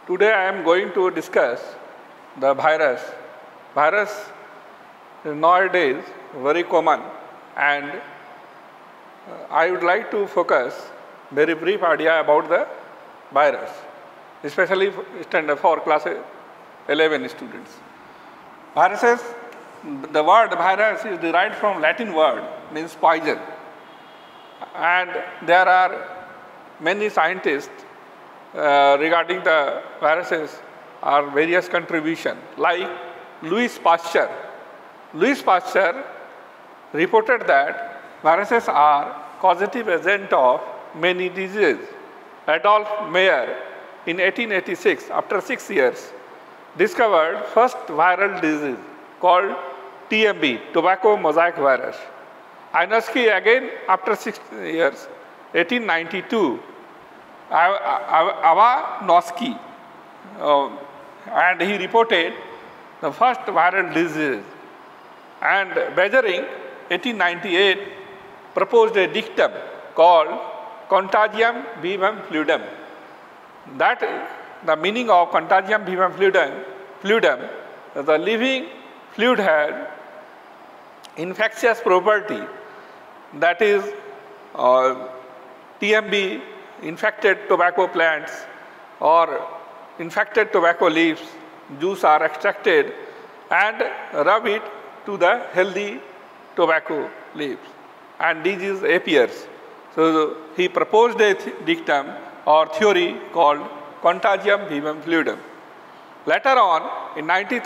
Today I am going to discuss the virus. Virus is nowadays very common, and I would like to focus very brief idea about the virus, especially for class 11 students. Viruses, the word virus is derived from Latin word, means poison. And there are many scientists regarding the viruses are various contributions, like Louis Pasteur. Louis Pasteur reported that viruses are causative agent of many diseases. Adolf Meyer in 1886, after 6 years, discovered first viral disease called TMV, tobacco mosaic virus. Einarsky again after 6 years, 1892, Awanosky, and he reported the first viral disease. And Beijering, 1898, proposed a dictum called contagium vivum fluidum. That the meaning of contagium vivum fluidum, the living fluid had infectious property, that is TMV, infected tobacco plants or infected tobacco leaves, juice are extracted and rub it to the healthy tobacco leaves, and disease appears. So he proposed a dictum or theory called contagium vivum fluidum. Later on, in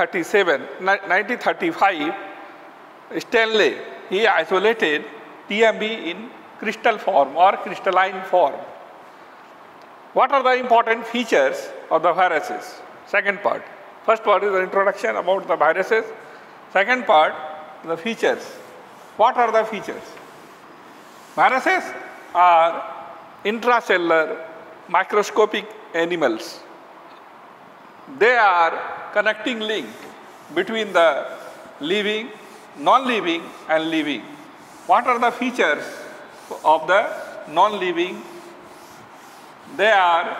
1935, Stanley, he isolated TMV in crystal form or crystalline form. What are the important features of the viruses? Second part. First part is the introduction about the viruses. Second part, the features. What are the features? Viruses are intracellular microscopic animals. They are connecting link between the living, non-living and living. What are the features of the non-living? They are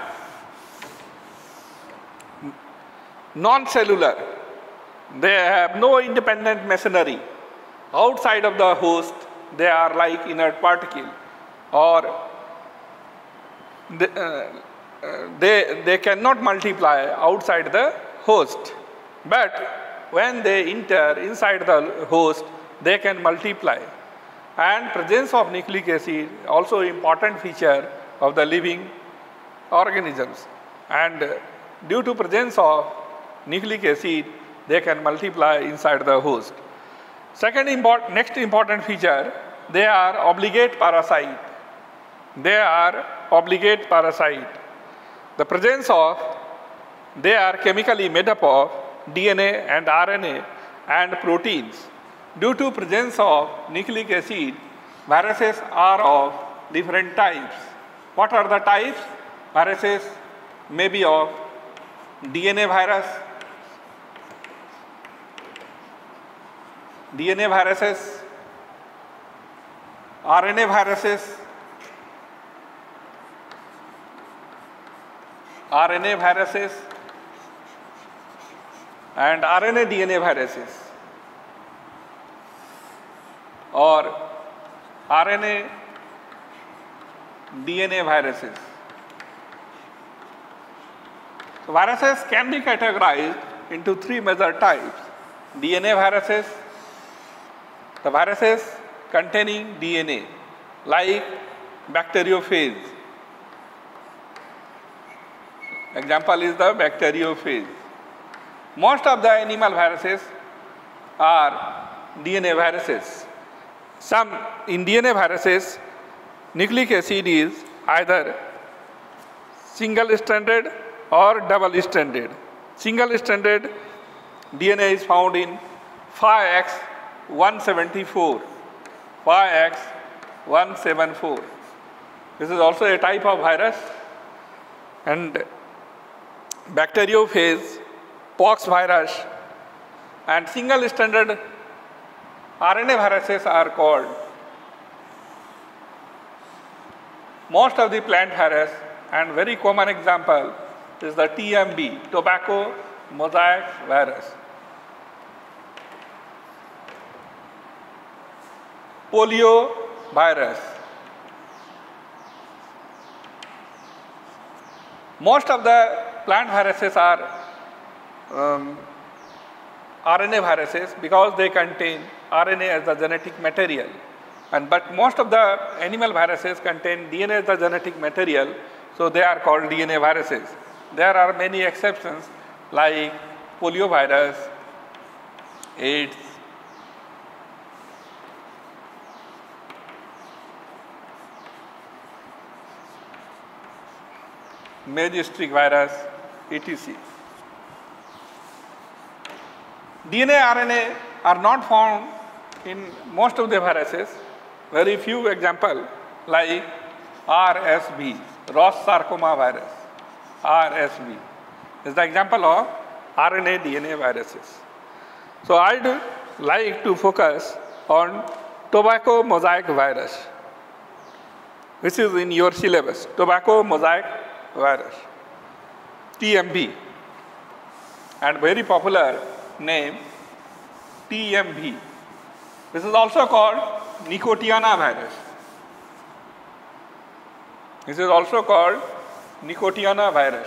non-cellular. They have no independent machinery. Outside of the host, they are like inert particle, or they cannot multiply outside the host. But when they enter inside the host, they can multiply. And presence of nucleic acid, also important feature of the living organisms. And due to presence of nucleic acid, they can multiply inside the host. Next important feature, they are obligate parasite. They are obligate parasite. The presence of, they are chemically made up of DNA and RNA and proteins. Due to presence of nucleic acid, viruses are of different types. What are the types? Viruses may be of DNA virus, DNA viruses, RNA viruses, and RNA DNA viruses, or RNA DNA viruses. So viruses can be categorized into three major types. DNA viruses, the viruses containing DNA, like bacteriophage. Example is the bacteriophage. Most of the animal viruses are DNA viruses. Some in DNA viruses, nucleic acid is either single-stranded or double-stranded. Single-stranded DNA is found in 5X174. 5X174. This is also a type of virus. And bacteriophage, pox virus, and single-stranded RNA viruses are called. Most of the plant virus, and very common example is the TMV, tobacco mosaic virus. Polio virus. Most of the plant viruses are RNA viruses because they contain RNA as the genetic material. But most of the animal viruses contain DNA as the genetic material, so they are called DNA viruses. There are many exceptions like polio virus, AIDS, maize streak virus, etc. DNA, RNA are not found in most of the viruses. Very few examples like RSV, Ross sarcoma virus, RSV is the example of RNA DNA viruses. So I'd like to focus on tobacco mosaic virus. This is in your syllabus, tobacco mosaic virus, TMV, and very popular name TMV. This is also called Nicotiana virus. This is also called Nicotiana virus.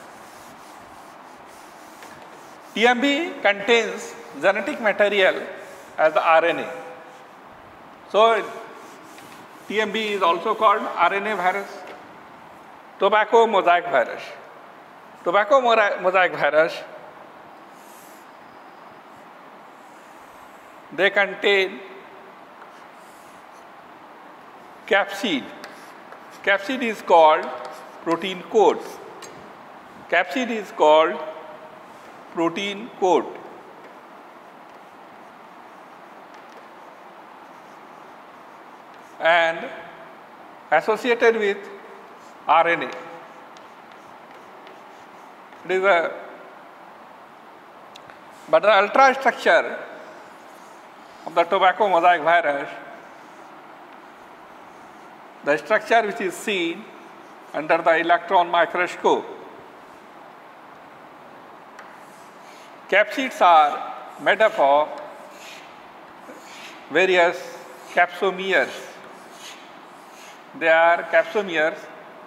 TMV contains genetic material as the RNA. So TMV is also called RNA virus. Tobacco mosaic virus. Tobacco mosaic virus, they contain capsid. Capsid is called protein coat. Capsid is called protein coat. And associated with RNA. But the ultrastructure of the tobacco mosaic virus, the structure which is seen under the electron microscope, capsids are made up of various capsomeres. They are capsomeres.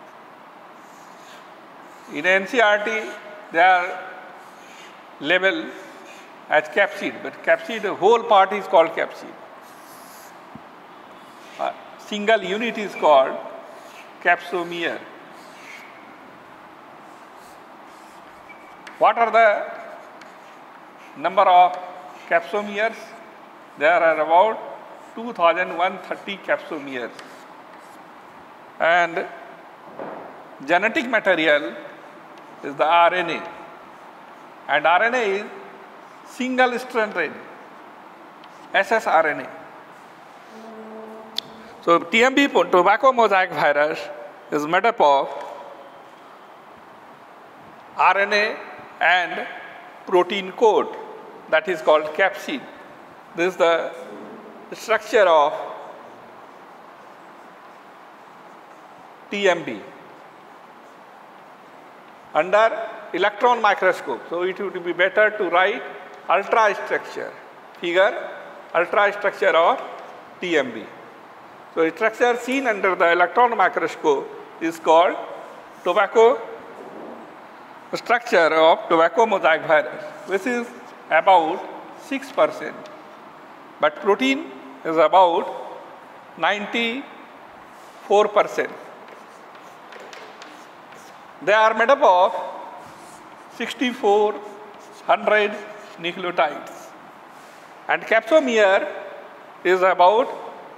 In NCERT, they are labeled as capsid, but capsid, the whole part is called capsid. A single unit is called capsomere. What are the number of capsomeres? There are about 2130 capsomeres. And genetic material is the RNA. And RNA is single stranded ssRNA. So TMV, tobacco mosaic virus, is made up of RNA and protein coat, that is called capsid. This is the structure of TMV under electron microscope. So it would be better to write ultrastructure, figure ultrastructure of TMV. So the structure seen under the electron microscope is called tobacco structure of tobacco mosaic virus. This is about 6%, but protein is about 94%. They are made up of 6400 nucleotides, and capsomere is about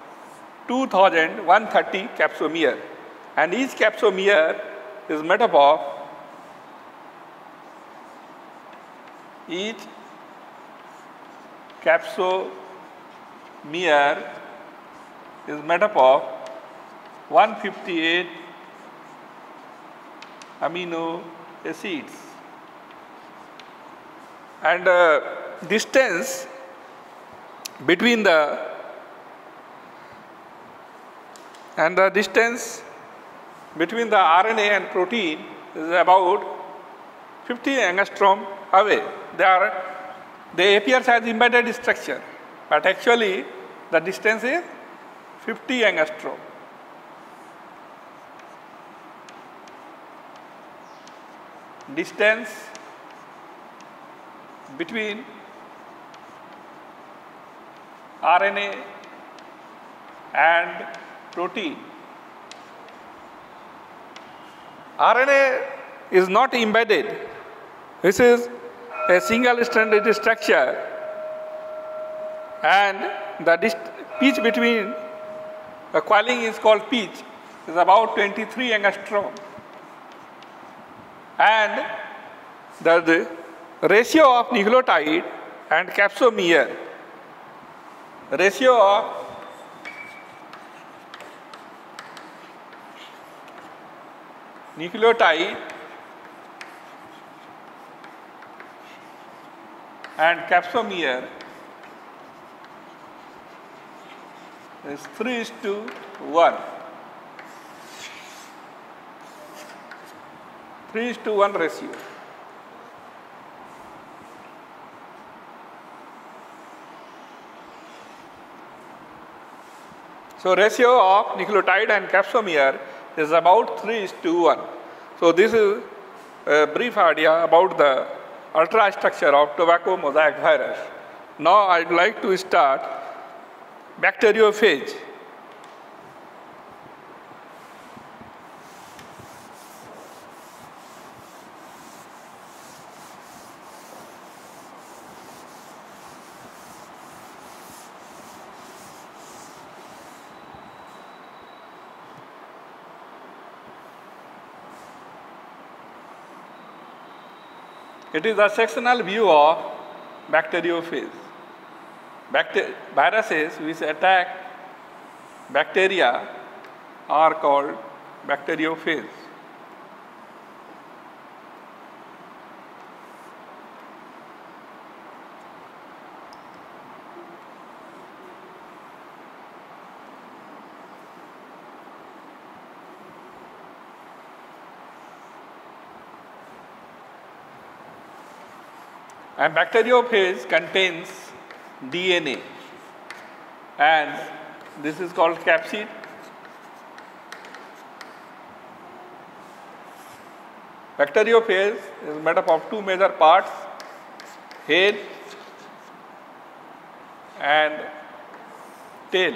2130 capsomere, and each capsomere is made up of is made up of 158 amino acids, and distance between the RNA and protein is about 50 angstrom away. They appear as embedded structure, but actually the distance is 50 angstrom. Distance between RNA and protein. RNA is not embedded. This is a single-stranded structure, and the pitch between the coiling is called pitch, is about 23 angstrom. And the ratio of nucleotide and capsomere, ratio of nucleotide and capsomere is 3:1. 3:1 ratio. So ratio of nucleotide and capsomere is about 3:1. So this is a brief idea about the ultrastructure of tobacco mosaic virus. Now I'd like to start bacteriophage. It is a sectional view of bacteriophage. Viruses which attack bacteria are called bacteriophage. And bacteriophage contains DNA, and this is called capsid. Bacteriophage is made up of two major parts, head and tail.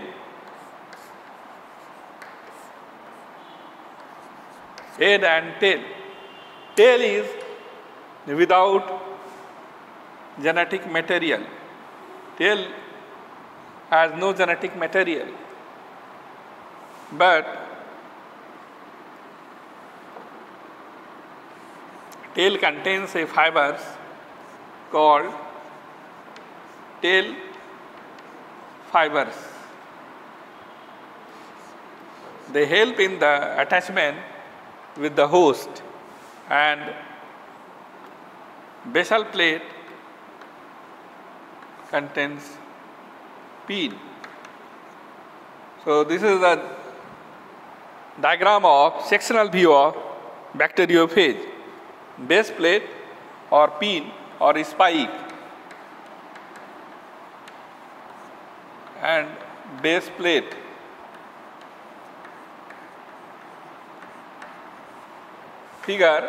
Head and tail. Tail is without genetic material. Tail has no genetic material, but tail contains a fibers called tail fibers. They help in the attachment with the host, and basal plate contains peen. So this is a diagram of sectional view of bacteriophage. Base plate or peen or spike and base plate. Figure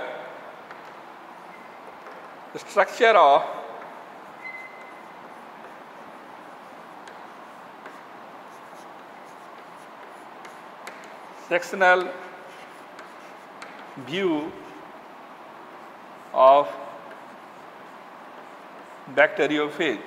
the structure of sectional view of bacteriophage.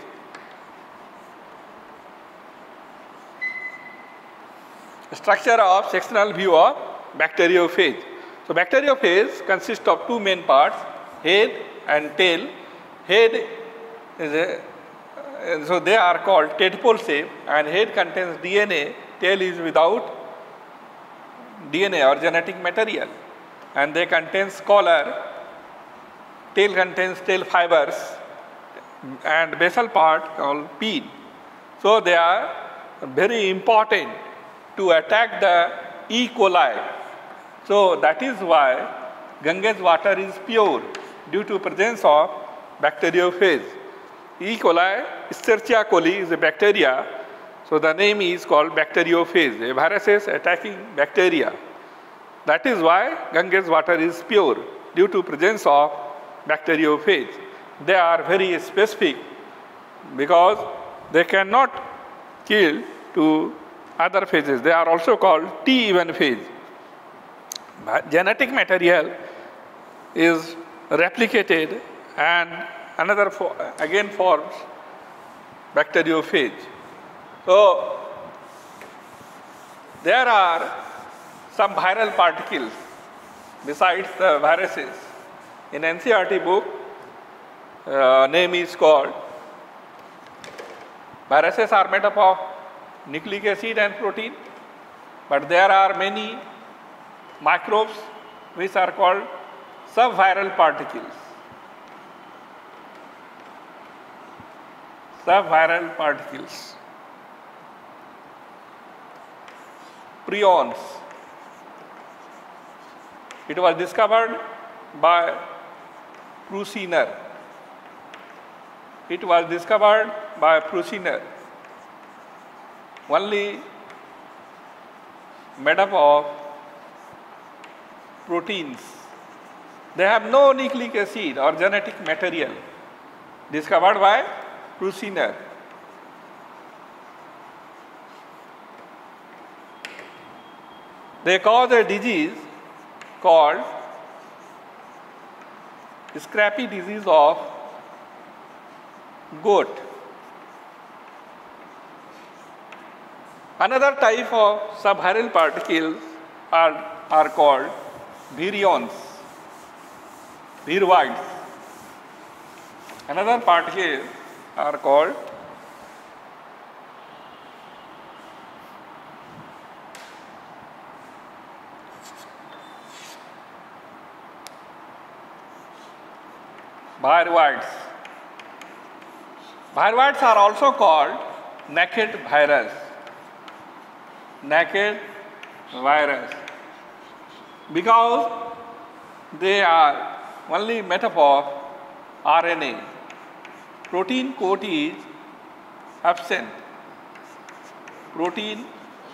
Structure of sectional view of bacteriophage. So bacteriophage consists of two main parts, head and tail. Head is so they are called tadpole shape, and head contains DNA, tail is without DNA or genetic material, and they contain collar. Tail contains tail fibers and basal part called peen. So they are very important to attack the E. coli. So that is why Ganges water is pure, due to presence of bacteriophage. E. coli, Escherichia coli is a bacteria, so the name is called bacteriophage, a virus is attacking bacteria. That is why Ganges water is pure, due to presence of bacteriophage. They are very specific because they cannot kill to other phages. They are also called T-even phase. Genetic material is replicated and another again forms bacteriophage. So there are some viral particles besides the viruses. In NCERT book, name is called viruses are made up of nucleic acid and protein, but there are many microbes which are called subviral particles. Subviral particles. Prions. It was discovered by Prusiner. It was discovered by Prusiner. Only made up of proteins. They have no nucleic acid or genetic material. Discovered by Prusiner. They cause a disease called scrappy disease of goat. Another type of subviral particles are called virions, viroids. Another particle are called viroids. Viroids are also called naked virus. Naked virus. Because they are only made up of RNA. Protein coat is absent. Protein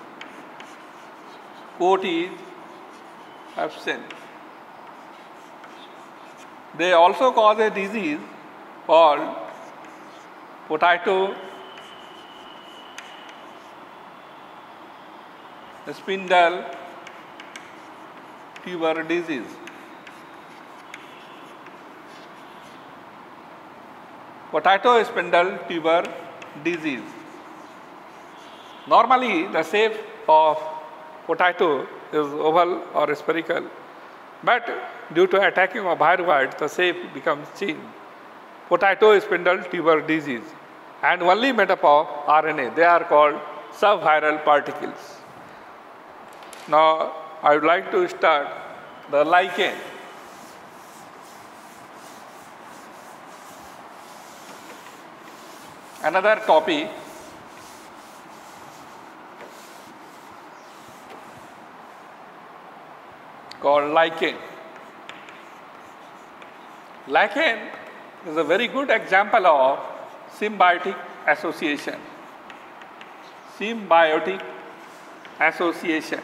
coat is absent. They also cause a disease called potato spindle tuber disease. Potato spindle tuber disease. Normally, the shape of potato is oval or spherical, but due to attacking of viroids, the shape becomes changed. Potato spindle tuber disease, and only made up of RNA. They are called subviral particles. Now, I would like to start the lichen. Another topic called lichen. Lichen is a very good example of symbiotic association. Symbiotic association.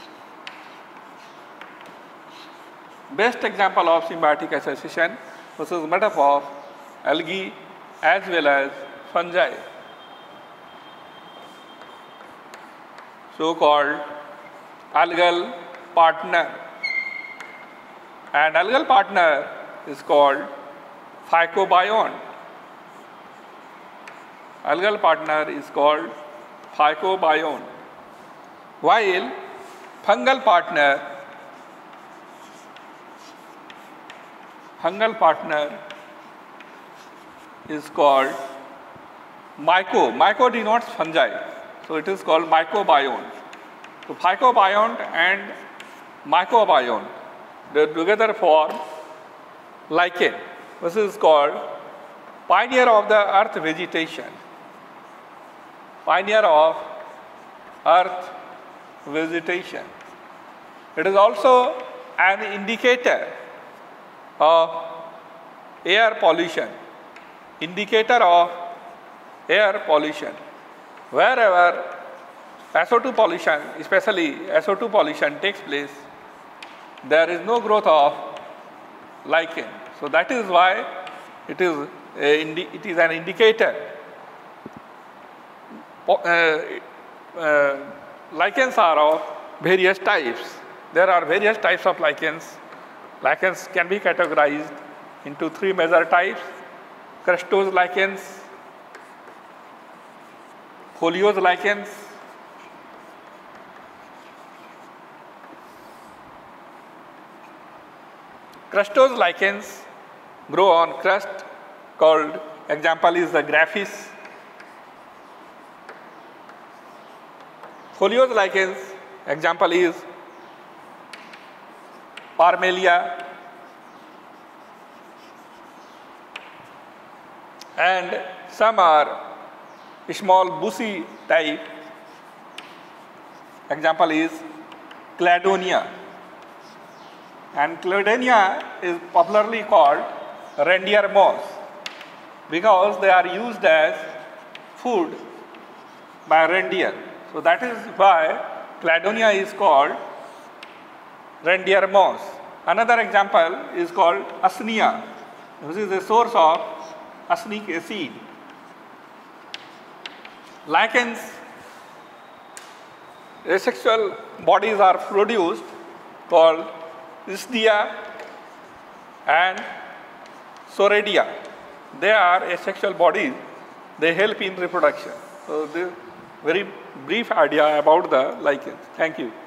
Best example of symbiotic association, which is made up of algae as well as fungi. So-called algal partner. And algal partner is called phycobiont. Algal partner is called phycobiont. While fungal partner is called myco. Myco denotes fungi, so it is called mycobiont. So phycobiont and mycobiont, they together form lichen. This is called pioneer of the earth vegetation. Pioneer of earth vegetation. It is also an indicator of air pollution, indicator of air pollution. Wherever SO2 pollution, especially SO2 pollution takes place, there is no growth of lichen. So that is why it is an indicator. Lichens are of various types. There are various types of lichens. Lichens can be categorized into 3 major types: crustose lichens, foliose lichens, crustose lichens grow on crust called, example is the graphis. Foliose lichens, example is Parmelia, and some are small bushy type, example is Cladonia. And Cladonia is popularly called reindeer moss because they are used as food by reindeer. So that is why Cladonia is called reindeer moss. Another example is called Usnea, which is a source of usnic acid. Lichens, asexual bodies are produced called Isdia and Soredia. They are asexual bodies. They help in reproduction. So this very brief idea about the lichens. Thank you.